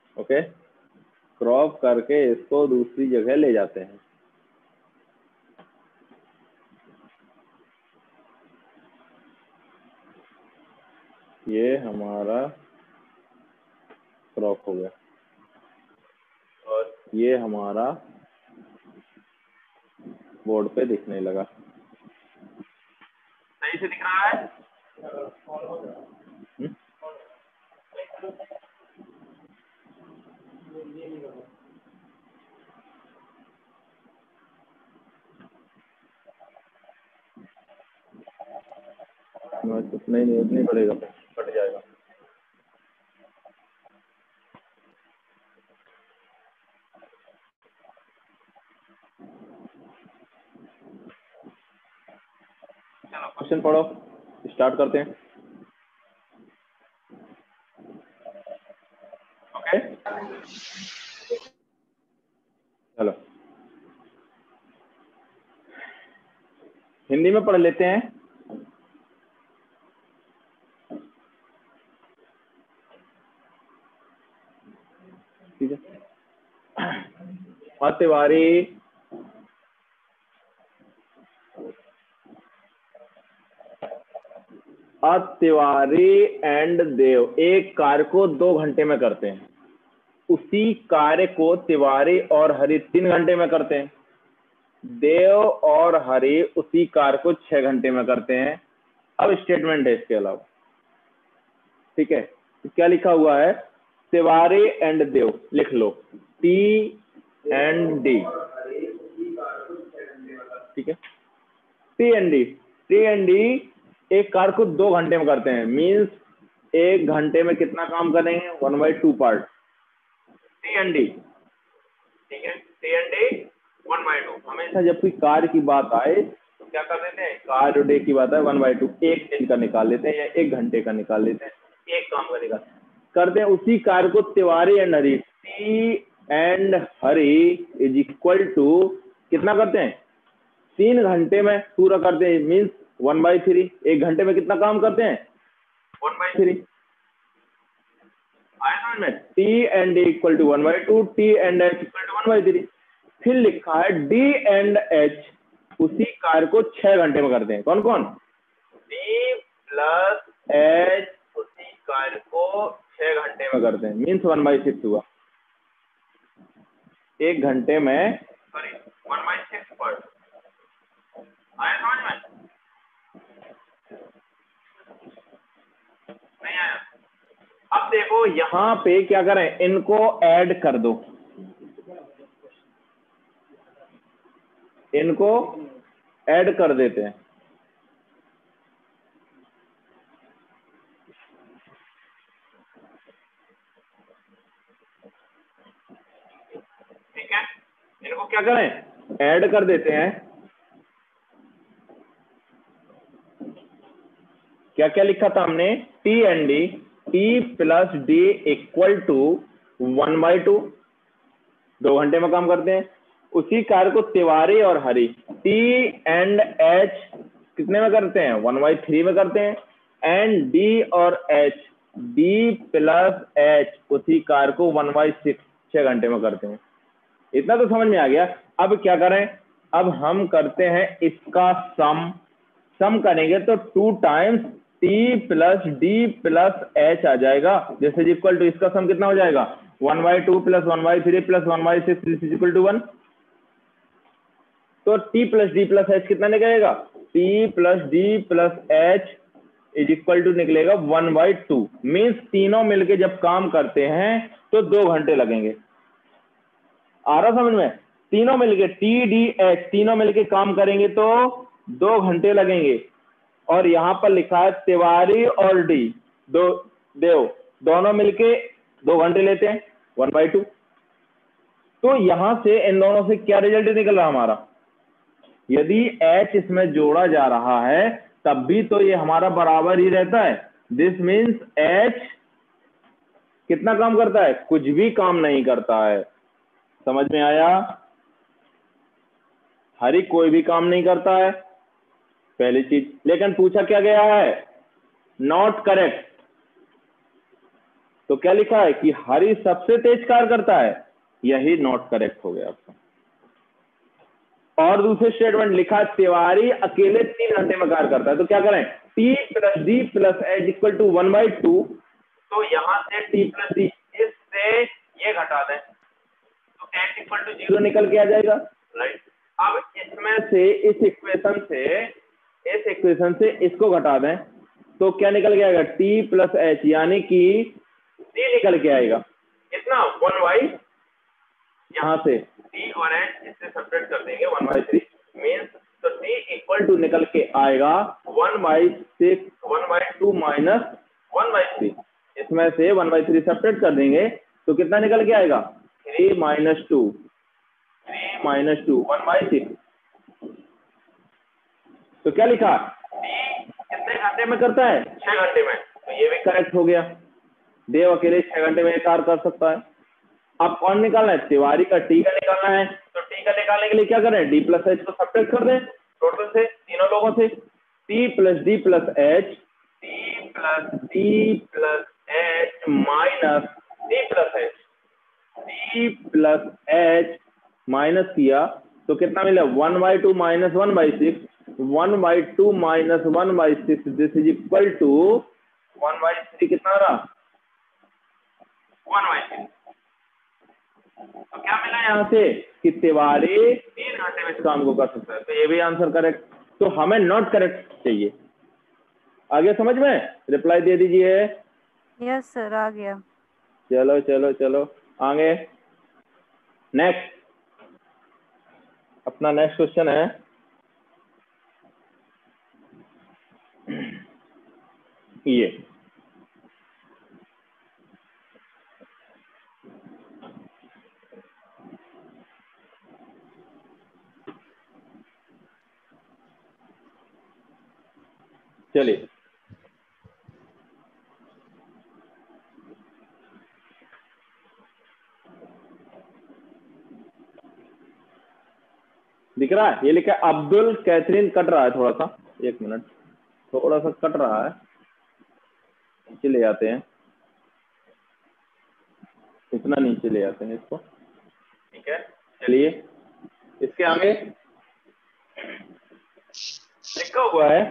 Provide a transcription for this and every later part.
Okay, crop करके इसको दूसरी जगह ले जाते हैं। ये हमारा क्रॉप हो गया और ये हमारा बोर्ड पे दिखने लगा। सही से दिख रहा है? नहीं पड़ेगा, कट जाएगा। चलो क्वेश्चन पढ़ो, स्टार्ट करते हैं। ओके, चलो हिंदी में पढ़ लेते हैं। ठीक है, अतिवारी एंड देव एक कार्य को 2 घंटे में करते हैं। उसी कार्य को तिवारी और हरि 3 घंटे में करते हैं। देव और हरि उसी कार्य को 6 घंटे में करते हैं। अब स्टेटमेंट है इसके अलावा। ठीक है, तो क्या लिखा हुआ है? तिवारी एंड देव लिख लो, टी एंड डी। ठीक है, टी एंड डी एक कार्य को 2 घंटे में करते हैं। मीन्स 1 घंटे में कितना काम करेंगे? 1/2 पार्ट। टी एंड डी, ठीक है, टी एंड डी 1/2। हमेशा जब कोई कार्य की बात आए तो क्या कर देते हैं? कार्य डे की बात है 1/2, 1 दिन का निकाल लेते हैं या 1 घंटे का निकाल लेते हैं, एक काम का निकाल करते हैं। उसी कार्य को तिवारी एंड हरि, टी एंड हरि इज इक्वल टू कितना करते हैं? 3 घंटे में पूरा करते हैं। मीन्स 1/3। 1 घंटे में कितना काम करते हैं? 1/3। आया समझ में? T and D equal to 1/2, T and H equal to 1/3। फिर लिखा है डी एंड एच उसी कार्य को 6 घंटे में करते हैं। कौन कौन? डी प्लस एच उसी कार्य को 6 घंटे में करते हैं। मीन्स 1/6 हुआ। 1 घंटे में, सॉरी 1/6 पर। आया समझ में? नहीं आया? अब देखो यहाँ पे क्या करें, इनको ऐड कर दो, इनको ऐड कर देते हैं। ठीक है, इनको क्या करें? ऐड कर देते हैं। क्या क्या लिखा था हमने? T and D, T plus D equal to 1/2, 2 घंटे में काम करते हैं। उसी कार्य को तिवारी और हरि, टी एंड एच कितने में करते हैं? 1/3 में करते हैं। एंड डी और एच, डी प्लस एच उसी कार्य को 1/6, 6 घंटे में करते हैं। इतना तो समझ में आ गया। अब क्या करें? अब हम करते हैं इसका सम करेंगे तो 2 times T plus D plus H आ जाएगा। दिस इज इक्वल टू, इसका सम कितना हो जाएगा? 1/2 plus 1/3 plus 1/6 this is equal to 1। तो T plus D plus H कितना निकलेगा? T plus D plus H is equal to निकलेगा 1/2। मीन्स तीनों मिलके जब काम करते हैं तो 2 घंटे लगेंगे। आ रहा समझ में? तीनों मिलके टी डी एच तीनों मिलके काम करेंगे तो 2 घंटे लगेंगे। और यहां पर लिखा है तिवारी और डी, देव दोनों मिलके 2 घंटे लेते हैं, 1/2। तो यहां से इन दोनों से क्या रिजल्ट निकल रहा हमारा? यदि एच इसमें जोड़ा जा रहा है तब भी तो ये हमारा बराबर ही रहता है। दिस मीन्स एच कितना काम करता है? कुछ भी काम नहीं करता है। समझ में आया? हरि कोई भी काम नहीं करता है, पहली चीज। लेकिन पूछा क्या गया है? Not correct. तो क्या लिखा है कि हरी सबसे तेज कार्य करता है, यही नॉट करेक्ट हो गया आपका। और दूसरे स्टेटमेंट लिखा तिवारी अकेले 3 घंटे में कार्य करता है, तो क्या करें, T plus D plus H equal to 1/2, तो यहां से टी प्लस डी, इससे ये घटा दें तो एच इक्वल टू 0 निकल के आ जाएगा, राइट। अब इसमें से इस इक्वेशन से इसको घटा दें तो क्या निकल के आएगा, टी प्लस एच, यानी कि टी निकल के आएगा कितना, 1/, यहां से टी और एच इससे सब्ट्रैक्ट कर देंगे 1/3 मींस, तो टी इक्वल टू निकल के आएगा 1/2 माइनस 1/3, इसमें से 1/3 सब्ट्रैक्ट कर देंगे तो कितना निकल के आएगा, 3 - 2 1/6। तो क्या लिखा, टी कितने घंटे में करता है, 6 घंटे में, तो ये भी करेक्ट हो गया। देव अकेले 6 घंटे में कार्य कर सकता है। अब कौन निकालना है, तिवारी का टी का निकालना है, तो टी का निकालने के लिए क्या करें, डी प्लस एच को सब्ट्रैक्ट कर दें टोटल से, तीनों लोगों से, T plus D plus H, T plus D plus H minus D plus H, T plus H minus किया तो कितना मिला, 1/2 minus 1/6, 1/2 minus 1/6 this is equal to 1/3, कितना रहा, 1/6। तो क्या मिला यहाँ से कि तिवारी 3 घंटे में इस काम को कर सकता है, तो ये भी आंसर करेक्ट। तो हमें नॉट करेक्ट चाहिए। आगे समझ में, रिप्लाई दे दीजिए। यस सर, आ गया। चलो चलो चलो आगे, नेक्स्ट अपना नेक्स्ट क्वेश्चन है ये, चलिए दिख रहा है, ये लिखा है अब्दुल कैथरीन, कट रहा है थोड़ा सा, 1 मिनट, थोड़ा सा कट रहा है, नीचे ले आते हैं, इतना नीचे ले आते हैं इसको, ठीक है। चलिए इसके आगे लिखा हुआ है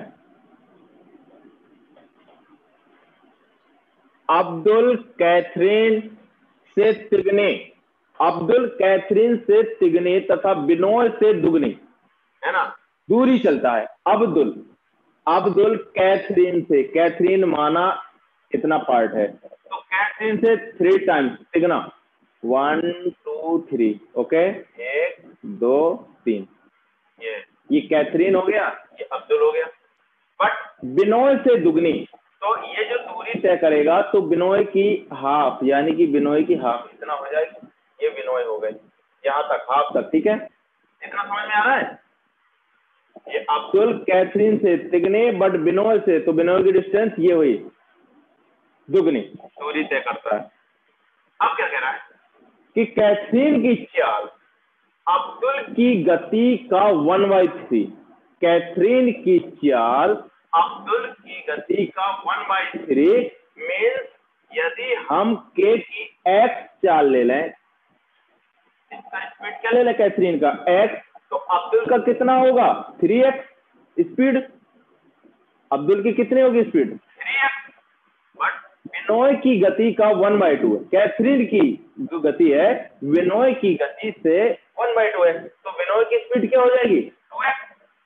अब्दुल कैथरीन से तिगने, अब्दुल कैथरीन से तिगने तथा बिनोय से दुगनी, है ना, दूरी चलता है। अब्दुल कैथरीन से, कैथरीन माना कितना पार्ट है, तो कैथरीन से 3 टाइम्स तिगना, 1 2 3, ओके, 1 2 3, ये कैथरीन हो गया, ये अब्दुल हो गया। बट बिनोय से दुगनी, तो ये जो दूरी तय करेगा तो बिनोय की हाफ, यानी कि बिनोय की हाफ इतना हो जाएगी, ये बिनोय हो गए, यहां तक हाफ तक, ठीक है, इतना समझ में आ रहा है। ये अब्दुल कैथरीन से तिगने बट बिनोय से, तो बिनोय की डिस्टेंस ये हुई दुगनी, दूरी तय करता है। अब क्या कह रहा है कि कैथरीन की चाल अब्दुल की गति का 1/3, कैथरीन की चाल अब्दुल की गति का 1/3 मीन्स यदि हम के की x चाल ले लें, इसका स्पीड क्या ले लें कैथरीन का x, तो अब्दुल का कितना होगा 3x स्पीड, अब्दुल की कितनी होगी स्पीड 3x, बट बिनोय की गति का 1/2 है, कैथरीन की जो गति है बिनोय की गति से 1/2 है, तो बिनोय की स्पीड क्या हो जाएगी 2x,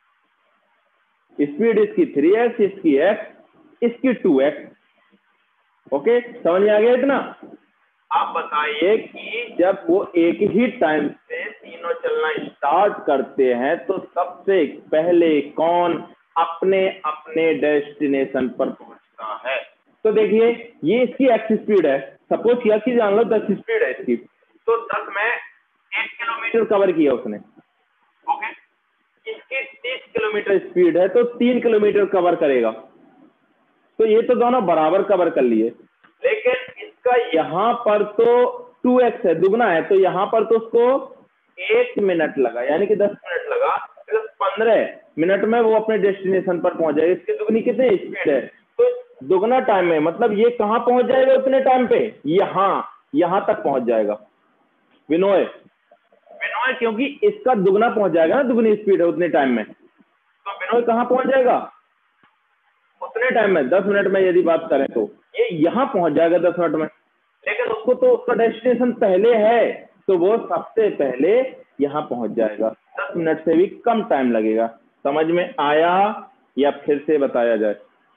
स्पीड इसकी 3x, इसकी x, इसकी 2x, ओके, समझ में आ गया इतना। आप बताइए कि जब वो एक ही टाइम से तीनों चलना स्टार्ट करते हैं तो सबसे पहले कौन अपने अपने डेस्टिनेशन पर पहुंचता है। तो देखिए ये इसकी एक्स स्पीड है, सपोज किया कि जान लो 10 स्पीड है इसकी, तो 10 में 1 किलोमीटर कवर किया उसने, ओके, इसकी 30 किलोमीटर स्पीड है तो 3 किलोमीटर कवर करेगा, तो ये तो दोनों बराबर कवर कर लिए, लेकिन इसका यहाँ पर तो 2x है, दुगना है, तो यहाँ पर तो उसको 1 मिनट लगा, यानी कि 10 मिनट लगा, तो 15 मिनट में वो अपने डेस्टिनेशन पर पहुंच जाएगा। इसकी दुगनी कितनी स्पीड है, तो दुगना टाइम में, मतलब ये कहाँ पहुंच जाएगा उतने टाइम पे, यहां तक पहुंच जाएगा विनोय। विनोय क्योंकि इसका दुगना पहुंच जाएगा ना, दुगनी स्पीड है उतने टाइम में, तो विनोय कहाँ पहुंच जाएगा उतने टाइम में, 10 मिनट में यदि बात करें तो ये यहां पहुंच जाएगा 10 मिनट में। लेकिन उसको तो उसका डेस्टिनेशन पहले है, तो वो सबसे पहले यहां पहुंच जाएगा, 10 मिनट से भी कम टाइम लगेगा। समझ में आया या फिर से बताया जाए?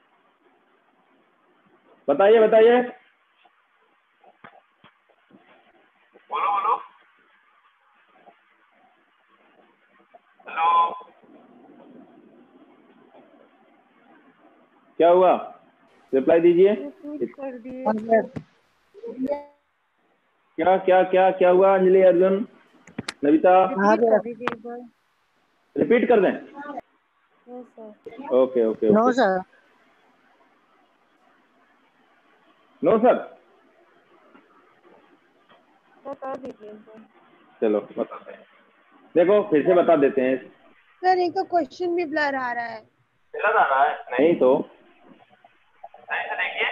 बताइए बताइए, बोलो बोलो। हेलो, क्या हुआ? रिप्लाई दीजिए। रिपीट कर दिए हाँ तो। सर। क्या क्या क्या क्या हुआ? अंजलि, अर्जुन, नविता, हाँ रिपीट सर। कर दीजिए एक बार। रिपीट कर दें? Yes sir. Okay okay no okay. Sir. No sir, sir कर दीजिए एक बार। चलो बताते हैं, देखो फिर से बता देते हैं। सर एक तो क्वेश्चन भी ब्लर आ रहा है। गलत आ रहा है? नहीं तो सही से देखिए,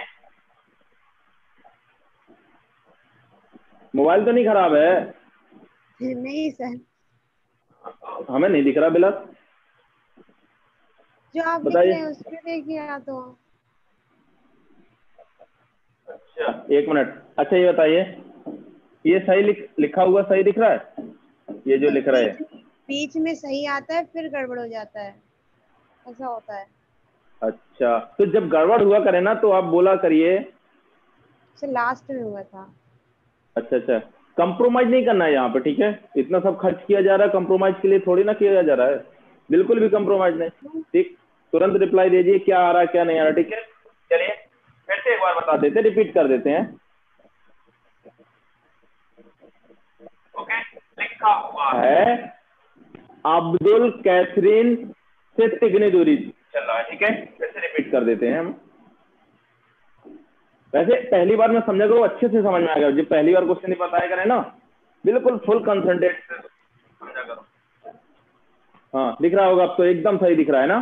मोबाइल तो नहीं खराब है? नहीं सर, हमें नहीं दिख रहा बिलर। जो आप लिख रहे बताइए। हैं उस पे देखिए या तो। अच्छा एक मिनट, अच्छा ये बताइए, ये सही लिखा हुआ सही दिख रहा है? ये जो सर लिख रहा है, बीच में सही आता है फिर गड़बड़ हो जाता है, ऐसा होता है। अच्छा तो जब गड़बड़ हुआ करे ना तो आप बोला करिए। सर लास्ट में हुआ था। अच्छा अच्छा, कंप्रोमाइज नहीं करना है यहाँ पे, ठीक है? इतना सब खर्च किया जा रहा है, कंप्रोमाइज के लिए थोड़ी ना किया जा रहा है, बिल्कुल भी कंप्रोमाइज नहीं। ठीक, तुरंत रिप्लाई दीजिए क्या आ रहा है क्या नहीं आ रहा, ठीक है? चलिए फिर से एक बार बता देते, रिपीट कर देते हैं। ओके, लिखा हुआ है अब्दुल कैथरीन से तिगनी दूरी चल रहा है, ठीक है? फिर से रिपीट कर देते हैं हम। वैसे पहली बार में समझा करो, अच्छे से समझ में आएगा। जब पहली बार क्वेश्चन नहीं बताया करें ना, बिल्कुल फुल कंसंट्रेट से समझा करो। हाँ दिख रहा होगा अब तो, एकदम सही दिख रहा है ना?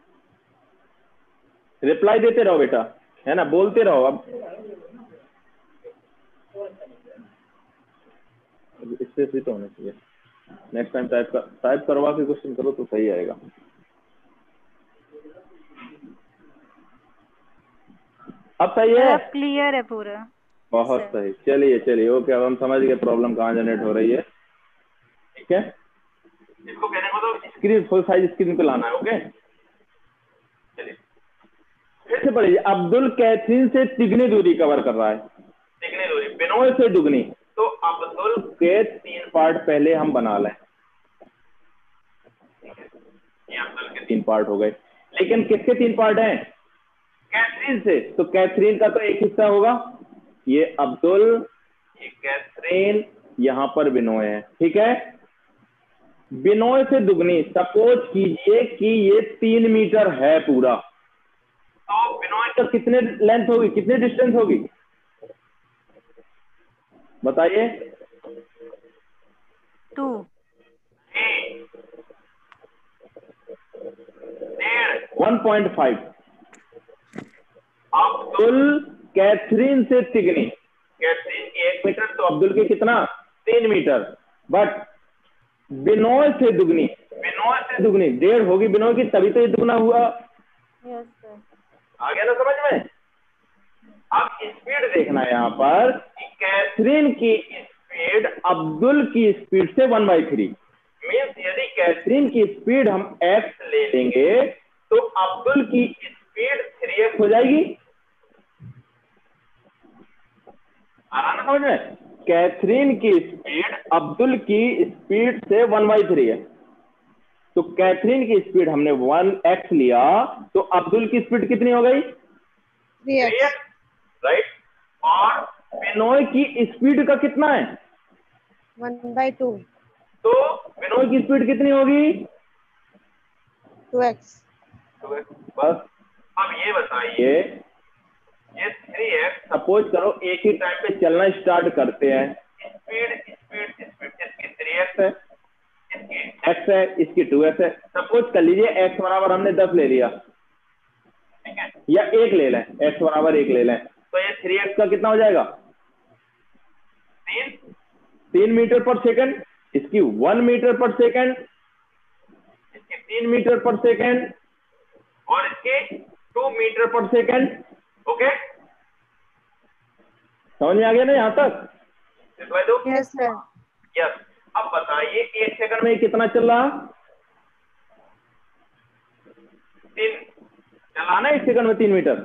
रिप्लाई देते रहो बेटा, है ना, बोलते रहो। अब इससे भी तो होना चाहिए, नेक्स्ट टाइम टाइप करवा के क्वेश्चन करो तो सही आएगा। अब सही सर है? अब क्लियर है पूरा। यस बहुत सर। सही, चलिए चलिए ओके, अब हम समझ गए प्रॉब्लम कहाँ जनरेट हो रही है, ठीक है? इसको कहने को तो स्क्रीन फुल साइज स्क्रीन पे लाना है, ओके? चलिए फिर से पढ़िए, अब्दुल कैथरीन से तिगनी दूरी कवर कर रहा है, तिगनी दूरी बिनोय से दुगनी, तो अब्दुल के 3 पार्ट पहले हम बना लें। ये अब्दुल के 3 पार्ट हो गए, लेकिन किसके 3 पार्ट हैं? कैथरीन से, तो कैथरीन का तो एक हिस्सा होगा, ये अब्दुल, ये कैथरीन, यहां पर बिनोय है, ठीक है? बिनोय से दुगनी, सपोज कीजिए कि ये 3 मीटर है पूरा, तो बिनोय तक कितने लेंथ होगी, कितनी डिस्टेंस होगी बताइए? 2। 1.5। अब्दुल कैथरीन से तिगनी, कैथरीन की 1 मीटर, तो अब्दुल की कितना, 3 मीटर, बट बिनोय से दुगनी, बिनोय से दुगनी 1.5 होगी बिनोय की, तभी तो ये दुगना हुआ। Yes sir. आ गया ना समझ में? अब स्पीड देखना है यहाँ पर कि कैथरीन की स्पीड अब्दुल की स्पीड से 1/3, मीन्स यदि कैथरीन की स्पीड हम x ले लेंगे तो अब्दुल की स्पीड 3x हो जाएगी। आ रहा ना समझ में? कैथरीन की स्पीड अब्दुल की स्पीड से 1/3 है, तो कैथरीन की स्पीड हमने 1x लिया, तो अब्दुल की स्पीड कितनी हो गई? 3x। राइट। और बिनोय की स्पीड का कितना है? 1/2। तो बिनोय की स्पीड कितनी होगी? 2x। बस। अब ये बताइए, ये 3x सपोज करो एक ही टाइम पे चलना स्टार्ट करते हैं, स्पीड स्पीड स्पीड, इसकी 3x है, इसकी x है, इसकी 2x है। सपोज कर लीजिए x बराबर हमने 10 ले लिया, ठीक है? या 1 ले लें, x बराबर 1 ले लें, तो ये 3x का कितना हो जाएगा? 3 मीटर पर सेकंड, इसकी 1 मीटर पर सेकंड, इसकी 3 मीटर पर सेकंड और इसके 2 मीटर पर सेकंड। ओके, समझ में आ गया ना यहां तक? Yes sir. यस। अब बताइए 1 सेकंड में कितना चल रहा? 3 चला ना 1 सेकंड में 3 मीटर,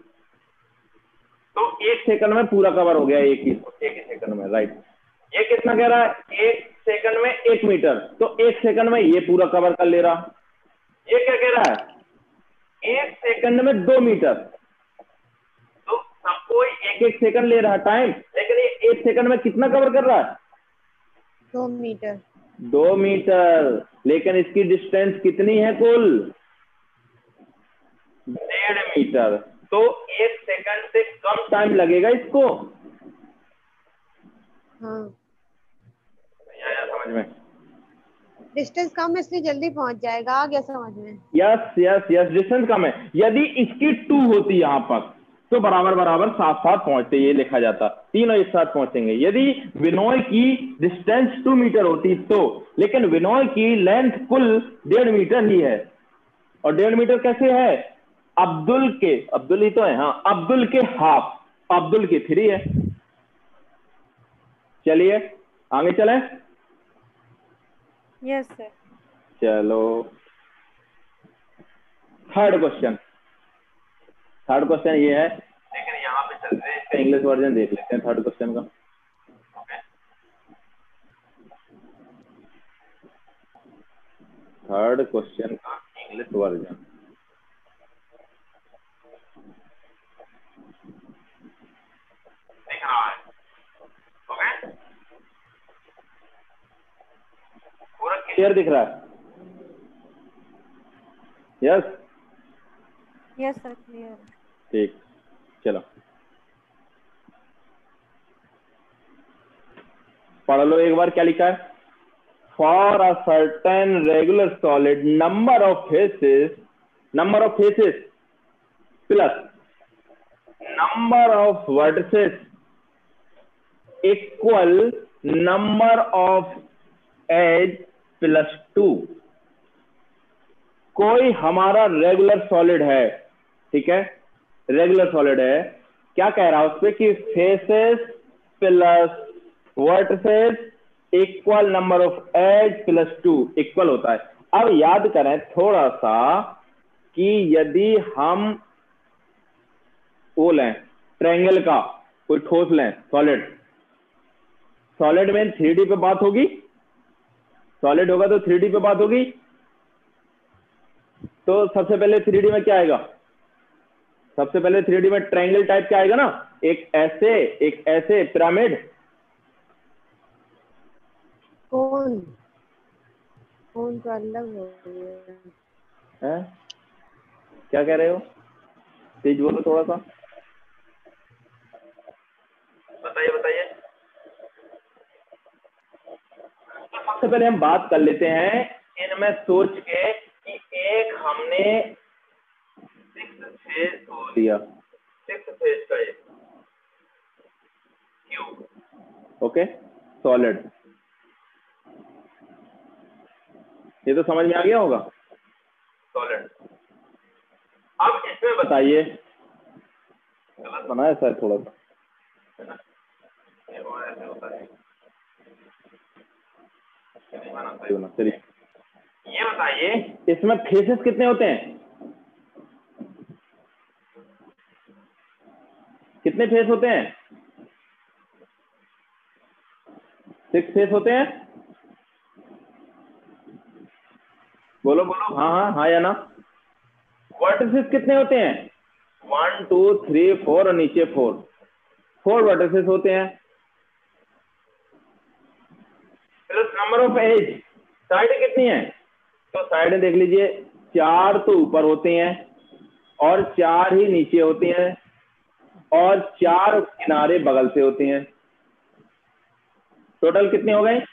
तो 1 सेकंड में पूरा कवर हो गया एक ही सेकंड में, राइट। ये कितना कह रहा है? 1 सेकंड में 1 मीटर, तो 1 सेकंड में ये पूरा कवर कर ले रहा। ये क्या कह रहा है? 1 सेकंड में 2 मीटर, तो सब कोई 1-1 सेकंड ले रहा टाइम, लेकिन ये 1 सेकंड में कितना कवर कर रहा है? 2 मीटर। 2 मीटर, लेकिन इसकी डिस्टेंस कितनी है कुल? 1.5 मीटर, तो 1 सेकंड से कम टाइम लगेगा इसको। हाँ, आया समझ में? डिस्टेंस कम है इसलिए जल्दी पहुंच जाएगा, आ गया समझ में। यस यस यस, डिस्टेंस कम है। यदि इसकी 2 होती यहां पर, तो बराबर बराबर साथ साथ पहुंचते, ये लिखा जाता, तीनों एक साथ पहुंचेंगे। यदि विनोय की डिस्टेंस 2 मीटर होती तो, लेकिन विनोय की लेंथ कुल 1.5 मीटर ही है। और 1.5 मीटर कैसे है? अब्दुल ही तो है, हाँ, अब्दुल के हाफ, अब्दुल की 3 है। चलिए आगे चलें। Yes sir. चलो थर्ड क्वेश्चन ये है, लेकिन यहाँ पे चलते हैं, इसका इंग्लिश वर्जन देख लेते हैं थर्ड क्वेश्चन का। थर्ड क्वेश्चन का इंग्लिश वर्जन दिख रहा है। ओके, पूरा क्लियर दिख रहा है? Yes yes sir, clear. ठीक, चलो पढ़ लो एक बार क्या लिखा है। For a certain regular solid number of faces plus number of vertices equal number of edge plus 2। कोई हमारा रेगुलर सॉलिड है, ठीक है, रेगुलर सॉलिड है, क्या कह रहा है उस पे कि faces plus vertices equal number of edge plus 2 equal होता है। अब याद करें थोड़ा सा कि यदि हम वो लें ट्रायंगल का कोई ठोस लें, सॉलिड में 3D पे बात होगी, सॉलिड होगा तो 3D पे बात होगी। तो सबसे पहले 3D में क्या आएगा? सबसे पहले 3D में ट्रायंगल टाइप क्या आएगा ना, एक ऐसे पिरामिड। कौन तो अलग हो गया है क्या कह रहे हो? तेज बोलो थोड़ा सा, बताइए। तो सबसे पहले हम बात कर लेते हैं इनमें सोच के कि एक हमने 6 फेज को दिया, 6 फेज का एक क्यूब, ओके, सॉलिड। ये तो समझ में आ गया होगा, सॉलिड। अब इसमें बताइए, गलत बनाया सर थोड़ा सा, है ना, ये ऐसे होता है, चलिए ये बताइए इसमें फेसेस कितने होते हैं? कितने फेस होते हैं? 6 फेस होते हैं। बोलो हाँ या ना। वर्टिसेस कितने होते हैं? 1 2 3 4 और नीचे 4 वर्टिसेस होते हैं। Plus number of edge, side कितनी है? तो साइड देख लीजिए, 4 तो ऊपर होते हैं और 4 ही नीचे होती हैं और 4 किनारे बगल से होती हैं। टोटल कितने हो गए?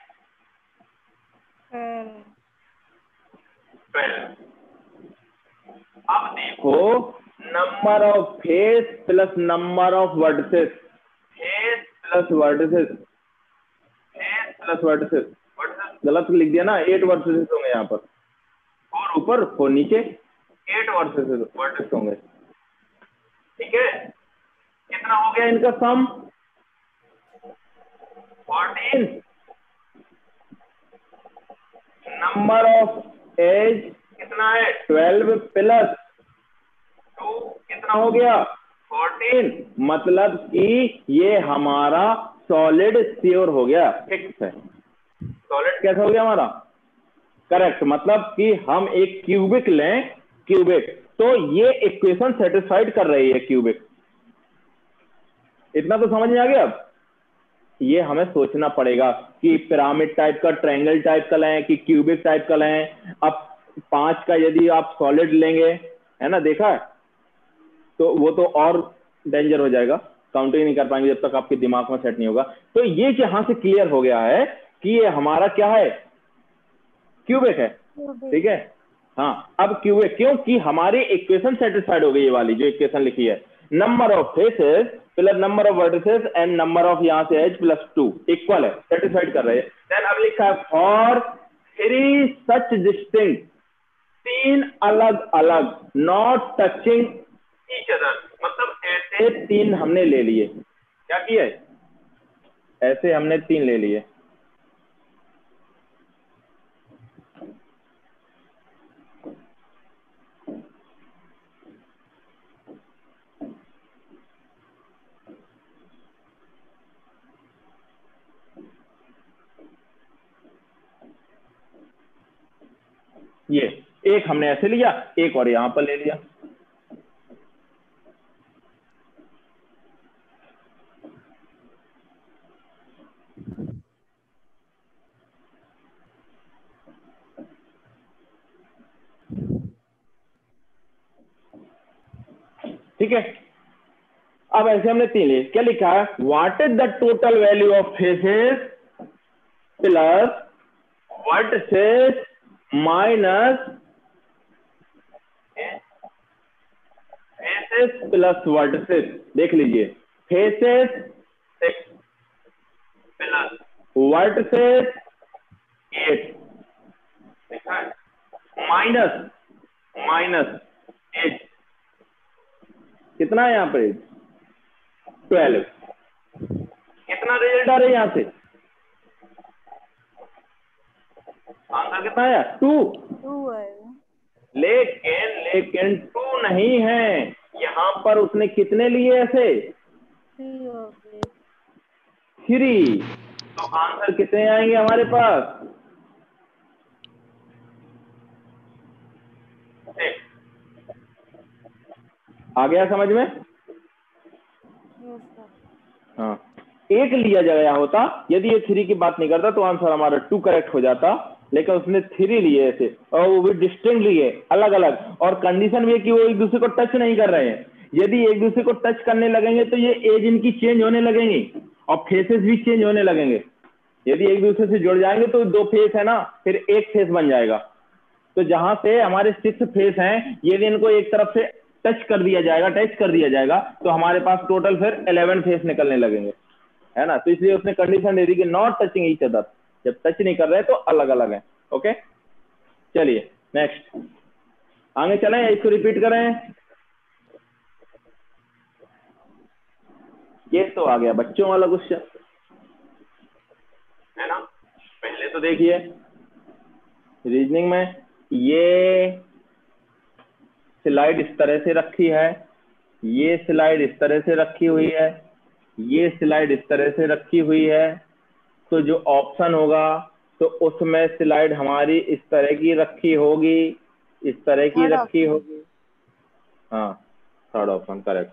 12। अब देखो number of face plus number of vertices, face plus vertices, face plus vertices, vertices गलत लिख दिया ना, 8 वर्टिसेस होंगे यहाँ पर, 4 ऊपर 4 नीचे, 8 वर्टिसेस होंगे। ठीक है, कितना हो गया इनका सम? 14। नंबर ऑफ एज कितना है? 12 प्लस 2 कितना हो गया? 14। मतलब कि ये हमारा सॉलिड श्योर हो गया, फिक्स है। सॉलिड कैसा हो गया हमारा? करेक्ट। मतलब कि हम एक क्यूबिक लें, क्यूबिक, तो ये इक्वेशन सेटिस्फाइड कर रही है क्यूबिक। इतना तो समझ में आ गया। अब ये हमें सोचना पड़ेगा कि पिरामिड टाइप का, ट्रायंगल टाइप का लें कि क्यूबिक टाइप का लें। अब 5 का यदि आप सॉलिड लेंगे, है ना, देखा है, तो वो तो और डेंजर हो जाएगा, काउंटिंग नहीं कर पाएंगे जब तक आपके दिमाग में सेट नहीं होगा। तो ये यहां से क्लियर हो गया है कि ये हमारा क्या है? क्यूबिक है। ठीक है, हाँ। अब क्यूबिक क्योंकि हमारी इक्वेशन सेटिस्फाइड हो गई, ये वाली जो इक्वेशन लिखी है, number of faces plus number of vertices and number of यहां से एज प्लस 2 इक्वल है, सेटिस्फाइड कर रहे हैं। देन अब लिखा है फॉर 3 सच डिस्टिंक्ट, 3 अलग अलग, नॉट टचिंग ईच अदर, मतलब ऐसे 3 हमने ले लिए। क्या किया है? ऐसे हमने 3 ले लिए। ये एक हमने ऐसे लिया, एक और यहां पर ले लिया। ठीक है, अब ऐसे हमने 3 लिए। क्या लिखा है? What is the total value of faces plus vertices minus faces plus vertices. देख लीजिए, फेसेस 6 प्लस वर्टिसेस 8, देखा है, माइनस माइनस एज कितना है यहाँ पे? 12। कितना रिजल्ट आ रहा है यहाँ से? आंसर कितना आया? 2। 2 है। लेकिन लेकिन 2 नहीं है, यहाँ पर उसने कितने लिए ऐसे? 3 हो गए। 3। तो आंसर कितने आएंगे हमारे पास? 6। आ गया समझ में? Yes sir. हाँ, 1 लिया गया होता, यदि ये 3 की बात नहीं करता तो आंसर हमारा 2 करेक्ट हो जाता, लेकिन उसने 3 लिए ऐसे, और वो भी डिस्टिंक्ट लिए, अलग अलग, और कंडीशन भी है कि वो एक दूसरे को टच नहीं कर रहे हैं। यदि एक दूसरे को टच करने लगेंगे तो ये एज इनकी चेंज होने लगेंगी और फेसेस भी चेंज होने लगेंगे। यदि एक दूसरे से जुड़ जाएंगे तो 2 फेस है ना, फिर एक फेस बन जाएगा। तो जहां से हमारे 6 फेस हैं, यदि इनको एक तरफ से टच कर दिया जाएगा, तो हमारे पास टोटल फिर 11 फेस निकलने लगेंगे, है ना। तो इसलिए उसने कंडीशन दे दी कि नॉट टचिंग ईच अदर, जब टच नहीं कर रहे तो अलग अलग है। ओके, चलिए नेक्स्ट आगे चलें, इसको रिपीट करें। ये तो आ गया बच्चों वाला क्वेश्चन, है ना। पहले तो देखिए रीजनिंग में ये स्लाइड इस तरह से रखी है, ये स्लाइड इस तरह से रखी हुई है, ये स्लाइड इस तरह से रखी हुई है। तो जो ऑप्शन होगा तो उसमें स्लाइड हमारी इस तरह की रखी होगी, इस तरह की Third रखी option. होगी। हाँ, थर्ड ऑप्शन करेक्ट।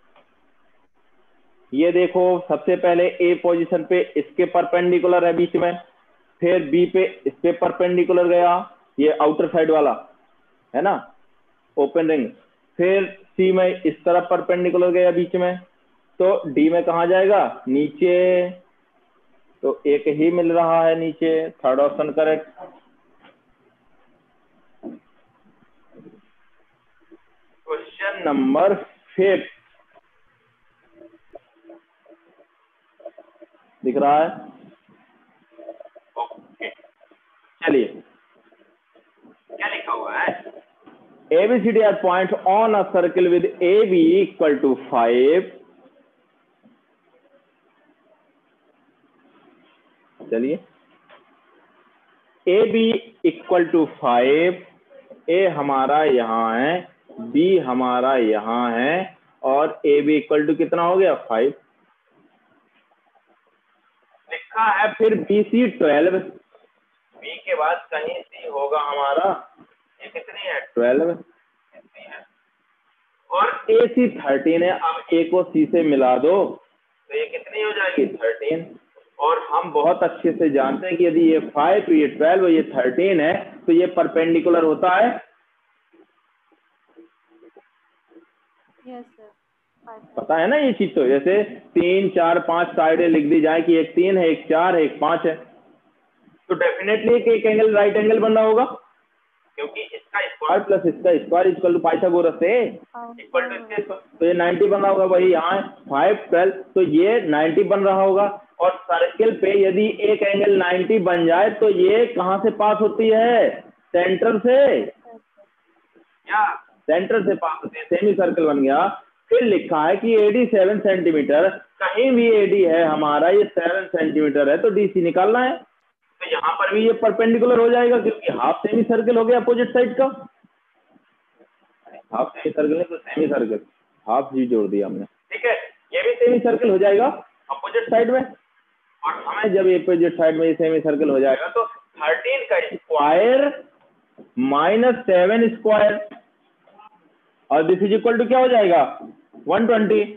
ये देखो, सबसे पहले ए पोजीशन पे इसके परपेंडिकुलर है बीच में, फिर बी पे इस पे परपेंडिकुलर गया, ये आउटर साइड वाला है ना, ओपन रिंग। फिर सी में इस तरफ परपेंडिकुलर गया बीच में, तो डी में कहा जाएगा? नीचे। तो एक ही मिल रहा है नीचे, third option correct. Question question number 5 दिख रहा है? ओके, चलिए क्या लिखा हुआ है? ABCD are points on a circle with AB equal to 5. चलिए, AB इक्वल टू 5, A हमारा यहाँ है, B हमारा यहाँ है, और AB इक्वल टू कितना हो गया? 5 लिखा है। फिर BC 12, B के बाद कहीं C होगा हमारा, ये कितनी है? 12 है। और AC 13 है। अब A को C से मिला दो तो ये कितनी हो जाएगी? 13। और हम बहुत अच्छे से जानते हैं कि यदि ये 5, ये 12, ये 13 है तो ये परपेंडिकुलर होता है। यस सर, 5 पता है ना ये चीज? तो जैसे 3, 4, 5 साइडें लिख दी जाए कि एक 3 है, एक 4 है, एक 5 है, तो डेफिनेटली एक एंगल राइट एंगल बन रहा होगा, क्योंकि इसका स्क्वायर प्लस इसका स्क्वायर इक्वल टू पाइथागोरस से इक्वल टू इसके स्क्वायर, तो ये 90 बन रहा होगा। वही यहाँ 5, 12, तो ये 90 बन रहा होगा। और सर्किल पे यदि एक एंगल 90 बन जाए तो ये कहाँ से पास होती है? सेंटर से, या सेंटर से पास होती है। सेमी सर्कल बन गया। फिर लिखा है कि AD 7 सेंटीमीटर, कहीं भी AD है हमारा, ये 7 सेंटीमीटर है, तो DC निकालना है। तो यहाँ पर भी ये परपेंडिकुलर हो जाएगा, क्योंकि हाफ सेमी सर्कल हो गया अपोजिट साइड का। हाफ सेमी सर्कल है तो सेमी सर्कल, हाफ जी जोड़ दिया हमने, ठीक है। ये भी सेमी सर्कल हो जाएगा अपोजिट साइड में। और हमें जब अपोजिट साइड में ये सेमी सर्कल हो जाएगा तो 13 का स्क्वायर माइनस 7 स्क्वायर, और दिस इज इक्वल टू क्या हो जाएगा? 120।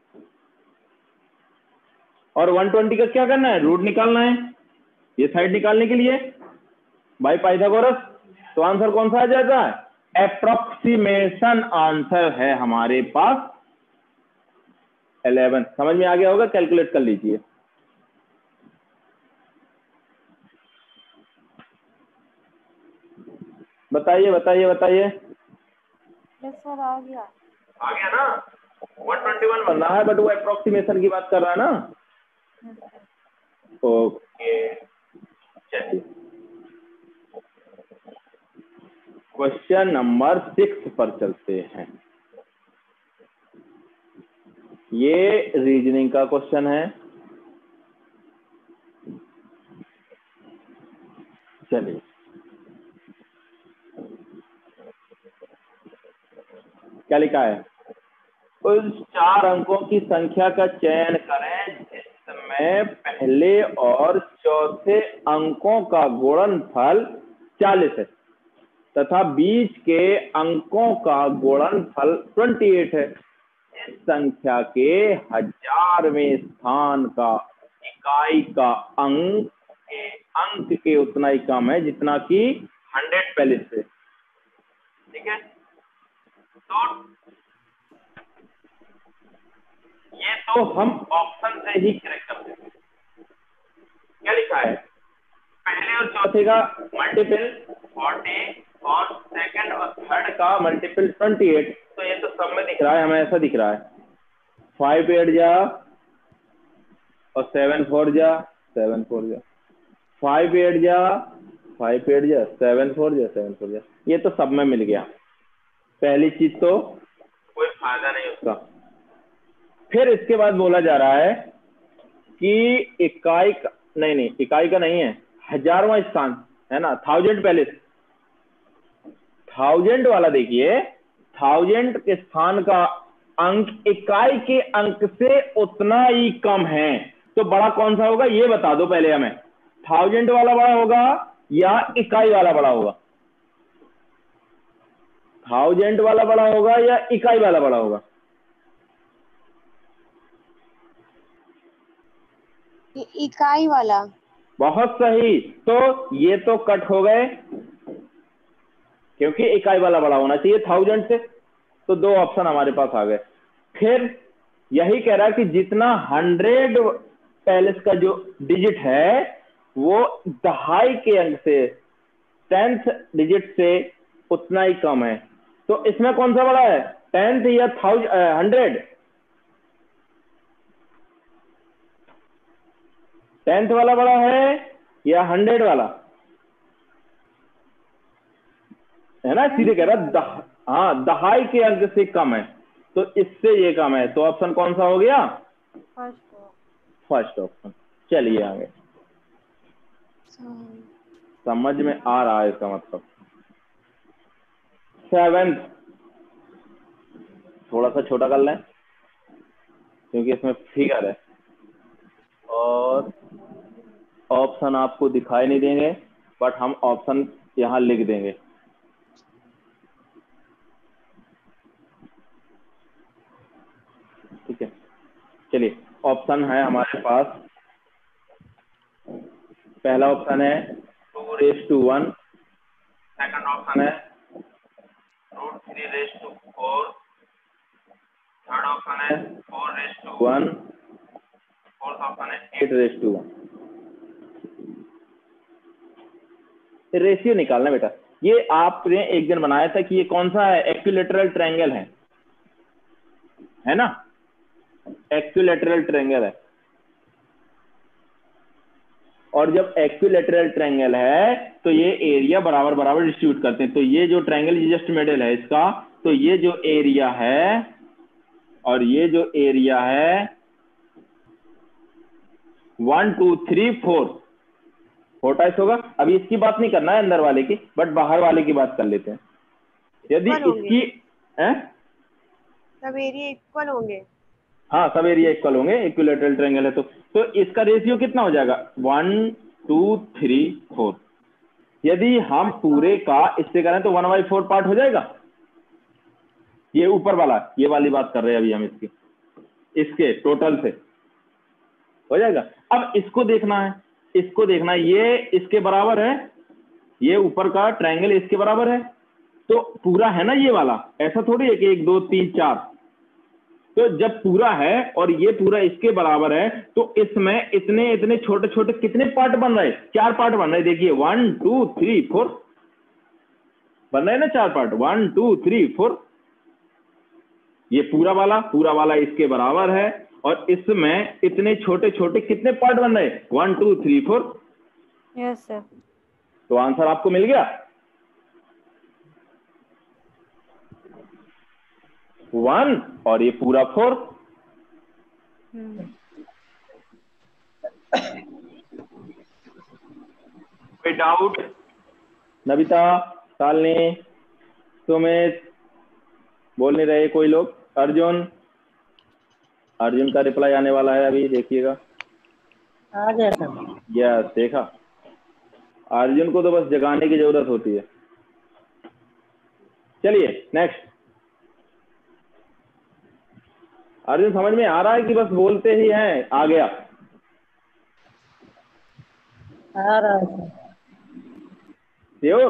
और 120 का क्या करना है? रूट निकालना है ये साइड निकालने के लिए बाय पाइथागोरस। तो आंसर कौन सा आ जाता है? एप्रोक्सीमेशन आंसर है हमारे पास 11। समझ में आ गया होगा? कैलकुलेट कर लीजिए। बताइए बताइए बताइए। यस सर, आ गया। आ गया ना? 121 बन रहा है, बट वो अप्रोक्सीमेशन की बात कर रहा है ना? Yes sir. ओके, चलिए क्वेश्चन नंबर 6 पर चलते हैं। ये रीजनिंग का क्वेश्चन है। चलिए, क्या लिखा है? उस 4 अंकों की संख्या का चयन करें जिसमें पहले और चौथे अंकों का गुणनफल 40 है तथा बीच के अंकों का गुणनफल 28 है। इस संख्या के 1000वें स्थान का इकाई का अंक के उतना ही कम है जितना कि 100 पहले से। ठीक है, तो ये तो हम ऑप्शन से ही करेक्ट कर सकते हैं। क्या लिखा है? पहले और चौथे का मल्टीपल 40 और सेकंड और थर्ड का मल्टीपल 28। तो ये तो सब में दिख रहा है, हमें ऐसा दिख रहा है 5 8 जा और 7 4 जा 7 4 जा, 5 8 जा 5 8 जा 7 4 जा 7 4 जा। ये तो सब में मिल गया। पहली चीज तो कोई फायदा नहीं उसका। फिर इसके बाद बोला जा रहा है कि इकाई का नहीं, इकाई का नहीं है, 1000वां स्थान है ना, 1000 पहले 1000 वाला देखिए, 1000 के स्थान का अंक इकाई के अंक से उतना ही कम है। तो बड़ा कौन सा होगा ये बता दो पहले हमें। 1000 वाला बड़ा होगा या इकाई वाला बड़ा होगा? 1000 वाला बड़ा होगा या इकाई वाला बड़ा होगा? इकाई वाला। बहुत सही। तो ये तो कट हो गए क्योंकि इकाई वाला बड़ा होना चाहिए 1000 से। तो 2 ऑप्शन हमारे पास आ गए। फिर यही कह रहा है कि जितना 100 पैलेस का जो डिजिट है वो दहाई के अंक से 10th डिजिट से उतना ही कम है। तो इसमें कौन सा बड़ा है? 10th या 100? 10th वाला बड़ा है या 100 वाला? है ना, सीधे कह रहा हाँ, दहाई के अंक से कम है, तो इससे ये कम है, तो ऑप्शन कौन सा हो गया? First option. चलिए आगे, समझ में आ रहा है इसका मतलब। 7th थोड़ा सा छोटा कर लें क्योंकि इसमें फिगर है और ऑप्शन आपको दिखाई नहीं देंगे, बट हम ऑप्शन यहाँ लिख देंगे। ठीक है, चलिए ऑप्शन है हमारे पास। पहला ऑप्शन है 2:1, सेकंड ऑप्शन है √3/4, थर्ड ऑप्शन है 4:1, फोर्थ ऑप्शन है 8:1। रेशियो निकालना बेटा, ये आपने एक दिन बनाया था कि ये कौन सा है, इक्विलैटरल ट्रायंगल है ना, इक्विलैटरल ट्रायंगल है। और जब इक्विलैटरल ट्रायंगल है तो ये एरिया बराबर बराबर डिस्ट्रीब्यूट करते हैं। तो ये जो ट्रायंगल जस्ट मिडिल है इसका, तो ये जो एरिया है और ये जो एरिया है 1 2 3 4 4 होगा। अभी इसकी बात नहीं करना है अंदर वाले की, बट बाहर वाले की बात कर लेते हैं। यदि इसकी सब एरिया इक्वल होंगे। हाँ, सब एरिया इक्वल होंगे, इक्विलैटरल ट्रायंगल है तो इसका रेशियो कितना हो जाएगा? 1 2 3 4। यदि हम पूरे का इससे करें तो 1/4 पार्ट हो जाएगा। ये ऊपर वाला, ये वाली बात कर रहे हैं अभी हम इसके टोटल से हो जाएगा। अब इसको देखना है, ये इसके बराबर है, ये ऊपर का ट्रायंगल इसके बराबर है, तो पूरा है ना ये वाला। ऐसा थोड़ी है कि 1 2 3 4। तो जब पूरा है और ये पूरा इसके बराबर है, तो इसमें इतने इतने छोटे छोटे कितने पार्ट बन रहे हैं? 4 पार्ट बन रहे हैं। देखिए 1 2 3 4 बन रहे हैं ना, 4 पार्ट, 1 2 3 4। ये पूरा वाला इसके बराबर है और इसमें इतने छोटे छोटे कितने पार्ट बन रहे हैं? 1 2 3 4। Yes sir. तो आंसर आपको मिल गया 1 और ये पूरा 4। कोई डाउट? नबिता, शालिनी, सुमित, बोल नहीं रहे कोई लोग? अर्जुन का रिप्लाई आने वाला है अभी, देखिएगा। आ गया सर। यस, देखा, अर्जुन को तो बस जगाने की जरूरत होती है। चलिए नेक्स्ट। अर्जुन समझ में आ रहा है कि बस बोलते ही हैं? आ गया? आ रहा है सर। श्योर?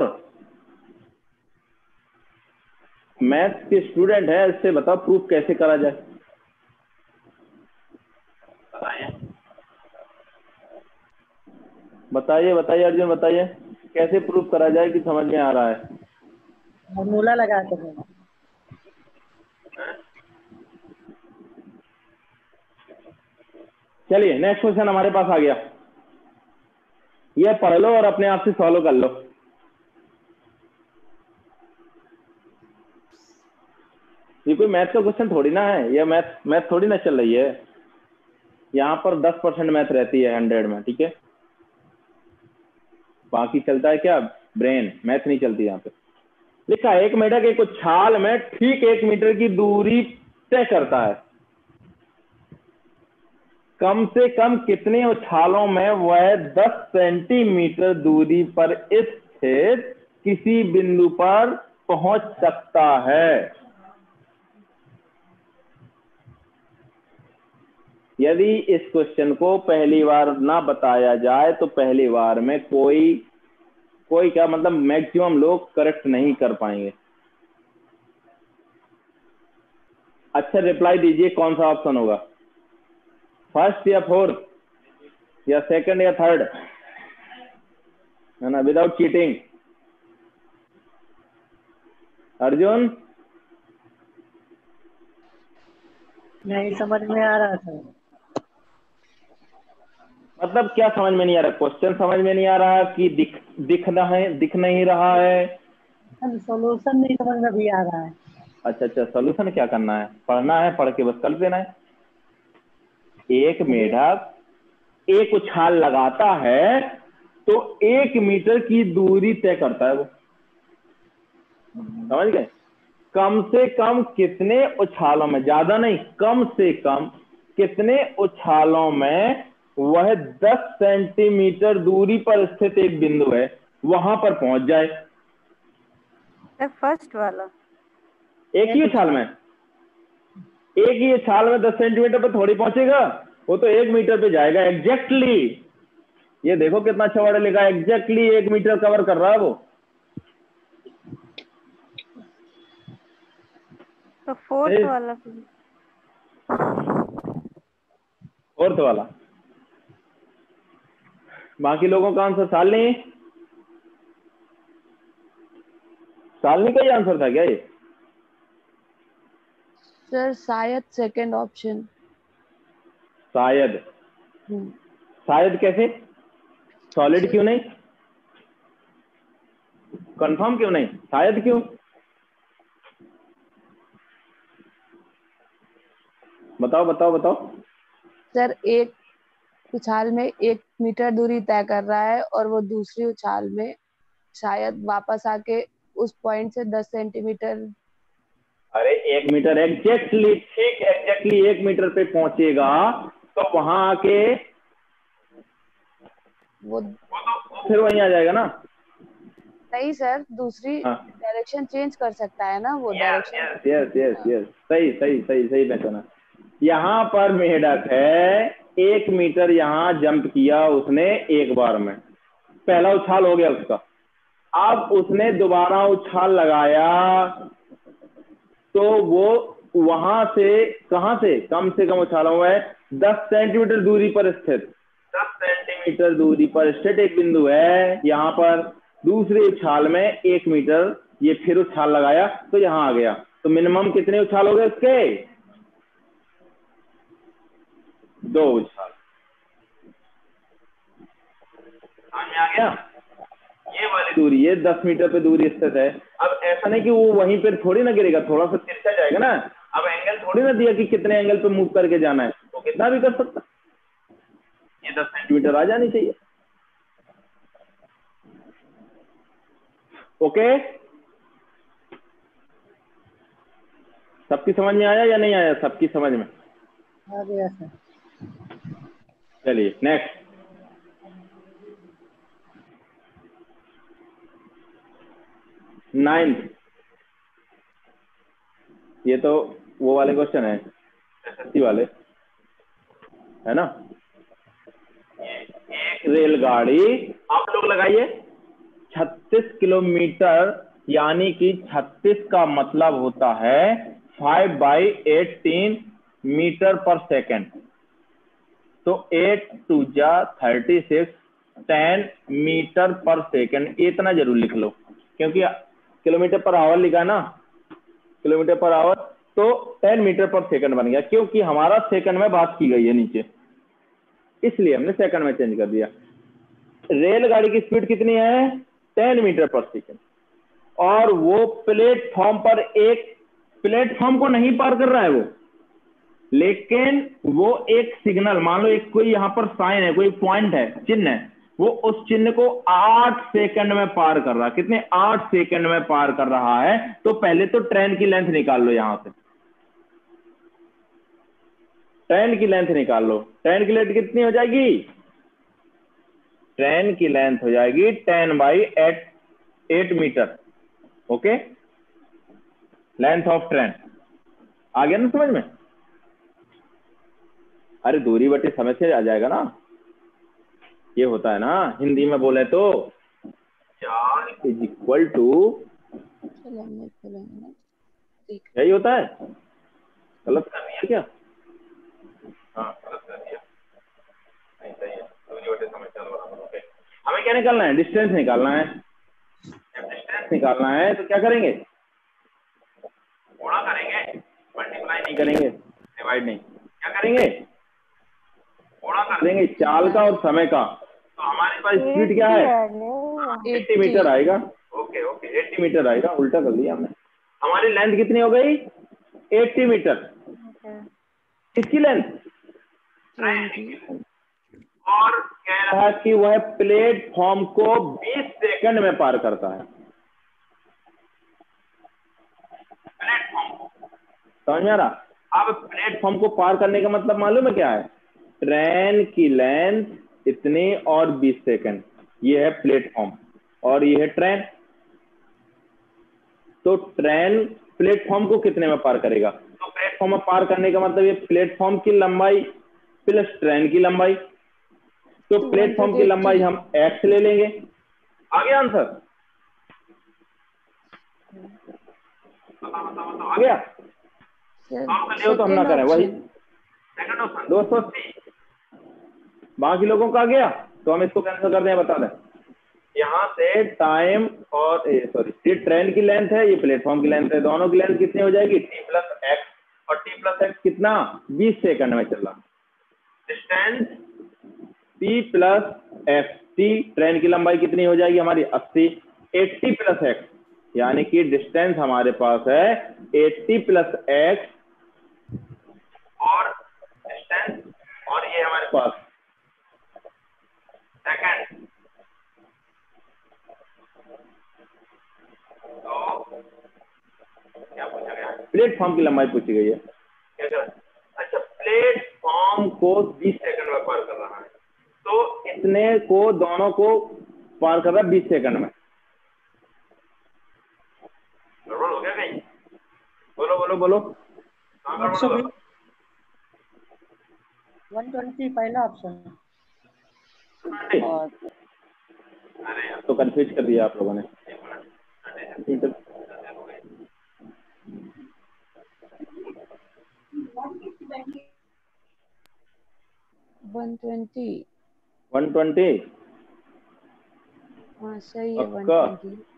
मैथ्स के स्टूडेंट है, इससे बताओ प्रूफ कैसे करा जाए। बताइए अर्जुन, बताइए कैसे प्रूफ करा जाए कि समझ में आ रहा है। फॉर्मूला लगा कर है। चलिए नेक्स्ट क्वेश्चन हमारे पास आ गया, ये पढ़ लो और अपने आप से सॉल्व कर लो। ये कोई मैथ का क्वेश्चन थोड़ी ना है, ये मैथ थोड़ी ना चल रही है। यहाँ पर 10% मैथ रहती है 100 में, ठीक है। बाकी चलता है क्या? ब्रेन, मैथ नहीं चलती यहाँ पे। लिखा 1 मेढक एक उछाल में ठीक 1 मीटर की दूरी तय करता है। कम से कम कितने उछालों में वह 10 सेंटीमीटर दूरी पर स्थित किसी बिंदु पर पहुंच सकता है? यदि इस क्वेश्चन को पहली बार ना बताया जाए तो पहली बार में कोई क्या मतलब मैक्सिमम लोग करेक्ट नहीं कर पाएंगे। अच्छा रिप्लाई दीजिए, कौन सा ऑप्शन होगा? फर्स्ट या फोर्थ या सेकंड या थर्ड, है ना, विदाउट चीटिंग। अर्जुन नहीं समझ में आ रहा था। मतलब क्या समझ में नहीं आ रहा? क्वेश्चन समझ में नहीं आ रहा कि दिख नहीं रहा है? सोल्यूशन नहीं समझ में भी आ रहा है। अच्छा अच्छा, सोल्यूशन क्या करना है? पढ़ना है, पढ़ के बस कर देना है। एक अभी मेढक एक उछाल लगाता है तो 1 मीटर की दूरी तय करता है वो। समझ गए? कम से कम कितने उछालों में, ज्यादा नहीं, कम से कम कितने उछालों में वह 10 सेंटीमीटर दूरी पर स्थित एक बिंदु है वहां पर पहुंच जाए। सर फर्स्ट वाला। एक ही उछाल में, एक ही उछाल में 10 सेंटीमीटर पर थोड़ी पहुंचेगा, वो तो 1 मीटर पे जाएगा एग्जैक्टली। ये देखो कितना अच्छा वर्ड लिखा है, एग्जैक्टली 1 मीटर कवर कर रहा है वो। तो फोर्थ वाला फिर। फोर्थ वाला, बाकी लोगों का आंसर सालनी सालनी का ही आंसर था क्या ये? सर शायद सेकंड ऑप्शन। शायद? शायद कैसे? सॉलिड क्यों नहीं? कंफर्म क्यों नहीं? शायद क्यों? बताओ बताओ बताओ। सर एक उछाल में 1 मीटर दूरी तय कर रहा है और वो दूसरी उछाल में शायद वापस आके उस पॉइंट से 10 सेंटीमीटर। अरे 1 मीटर एग्जैक्टली, ठीक, एग्जैक्टली 1 मीटर पे पहुंचेगा तो वहां आके वो फिर वहीं आ जाएगा ना। नहीं सर, दूसरी हाँ, डायरेक्शन चेंज कर सकता है ना वो yes direction. Yes yes yes yes, सही सही सही सही पहचाना। यहाँ पर मेढक है, 1 मीटर यहाँ जंप किया उसने एक बार में, पहला उछाल हो गया उसका। अब उसने दोबारा उछाल लगाया तो वो वहां से, कहां से कम उछाला हुआ है, 10 सेंटीमीटर दूरी पर स्थित, 10 सेंटीमीटर दूरी पर स्थित एक बिंदु है यहाँ पर। दूसरे उछाल में 1 मीटर ये फिर उछाल लगाया तो यहाँ आ गया। तो मिनिमम कितने उछाल हो गए उसके? 2 उछाल। समझ में आ गया? ये वाली दूरी, ये 10 मीटर पे दूरी स्थित है। अब ऐसा नहीं कि वो वहीं पर थोड़ी ना गिरेगा, थोड़ा सा तिरछा जाएगा ना। अब एंगल थोड़ी ना दिया कि कितने एंगल पे मूव करके जाना है, तो कितना भी कर सकता। ये 10 सेंटीमीटर आ जानी चाहिए। ओके, सबकी समझ में आया या नहीं आया? सबकी समझ में आ गया सर। चलिए नेक्स्ट। नाइन्थ, ये तो वो वाले क्वेश्चन है, एसएससी वाले, है ना। एक रेलगाड़ी, आप लोग लगाइए, 36 किलोमीटर, यानी कि 36 का मतलब होता है 5/18 मीटर पर सेकेंड। तो 8 2 जा 36, 10 मीटर पर सेकेंड, इतना जरूर लिख लो, क्योंकि किलोमीटर पर आवर लिखा है ना, किलोमीटर पर आवर, तो 10 मीटर पर सेकंड बन गया, क्योंकि हमारा सेकंड में बात की गई है नीचे, इसलिए हमने सेकंड में चेंज कर दिया। रेलगाड़ी की स्पीड कितनी है? 10 मीटर पर सेकंड, और वो प्लेटफॉर्म पर, एक प्लेटफॉर्म को नहीं पार कर रहा है वो, लेकिन वो एक सिग्नल, मान लो एक कोई यहाँ पर साइन है, कोई पॉइंट है, चिन्ह है, वो उस चिन्ह को 8 सेकंड में पार कर रहा है। कितने? 8 सेकंड में पार कर रहा है। तो पहले तो ट्रेन की लेंथ निकाल लो, यहां से ट्रेन की लेंथ निकाल लो। ट्रेन की लेंथ कितनी हो जाएगी? ट्रेन की लेंथ हो जाएगी 10/8 metre. Okay, length of train आ गया ना समझ में? अरे दूरी बटे समय से आ जाएगा ना, ये होता है ना हिंदी में बोले तो, चार्ज इज इक्वल टू, यही होता है। गलत कर दिया क्या? हाँ गलत कर दिया, नहीं सही है, दूरी बटे समय से बराबर। ओके, हमें क्या निकालना है? डिस्टेंस निकालना है। जब डिस्टेंस निकालना है तो क्या करेंगे? गुणा करेंगे, मल्टीप्लाई नहीं करेंगे, डिवाइड नहीं, क्या करेंगे, गुणा कर देंगे चाल का और समय का। तो हमारे पास स्पीड क्या है, 80 मीटर आएगा। ओके ओके 80 मीटर आएगा, उल्टा कर दिया हमने। हमारी लेंथ कितनी हो गई, 80 मीटर। किसकी लेंथ, और कह रहा है कि वह प्लेटफॉर्म को 20 सेकंड में पार करता है। प्लेटफॉर्म को समझ में आ रहा। अब प्लेटफॉर्म को पार करने का मतलब मालूम है क्या है, ट्रेन की लेंथ इतने और 20 सेकंड, ये है प्लेटफॉर्म और ये है ट्रेन। तो ट्रेन प्लेटफॉर्म को कितने में पार करेगा, तो प्लेटफॉर्म में पार करने का मतलब ये प्लेटफॉर्म की लंबाई प्लस ट्रेन की लंबाई। तो प्लेटफॉर्म की लंबाई हम x ले लेंगे। आ गया आंसर, बताओ आ गया। आप कर तो हम ना करें, वही सेकंड ऑप्शन 280। बाकी लोगों का आ गया तो हम इसको कैंसिल कर दें, बता दें। यहाँ से टाइम और सॉरी, ये ट्रेन की लेंथ है, ये प्लेटफॉर्म की लेंथ है, दोनों की लेंथ कितनी हो जाएगी, t प्लस एक्स, और t प्लस एक्स कितना 20 सेकंड में चल रहा। Distance t plus x, t train की लंबाई कितनी हो जाएगी हमारी 80, 80 प्लस एक्स, यानी कि डिस्टेंस हमारे पास है 80 प्लस एक्स, और डिस्टेंस, और ये हमारे पास सेकंड। तो क्या पूछा गया, प्लेटफॉर्म की लंबाई पूछी गई है। क्या कर, अच्छा प्लेटफॉर्म को 20 सेकंड में पार कर रहा है, तो इतने को दोनों को पार कर रहा है 20 सेकंड में। गड़बड़ हो गया कहीं, बोलो बोलो बोलो, कहाँ गड़बड़ होगा। 120 पहला ऑप्शन। अरे अब तो कंफ्यूज कर दिया आप लोगों ने। 120। 120 हाँ सही है पक्का? 120।